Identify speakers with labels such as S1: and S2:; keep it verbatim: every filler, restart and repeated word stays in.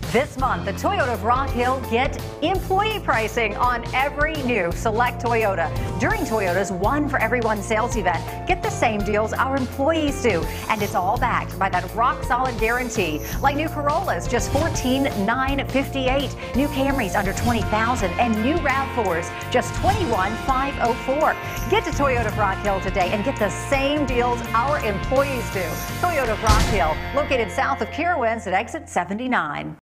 S1: This month, the Toyota of Rock Hill get employee pricing on every new Select Toyota. During Toyota's One for Everyone sales event, get the same deals our employees do. And it's all backed by that rock-solid guarantee. Like new Corollas, just fourteen thousand nine hundred fifty-eight dollars. New Camrys under twenty thousand dollars. And new RAV fours, just twenty-one thousand five hundred four dollars. Get to Toyota of Rock Hill today and get the same deals our employees do. Toyota of Rock Hill, located south of Carowinds at exit seventy-nine.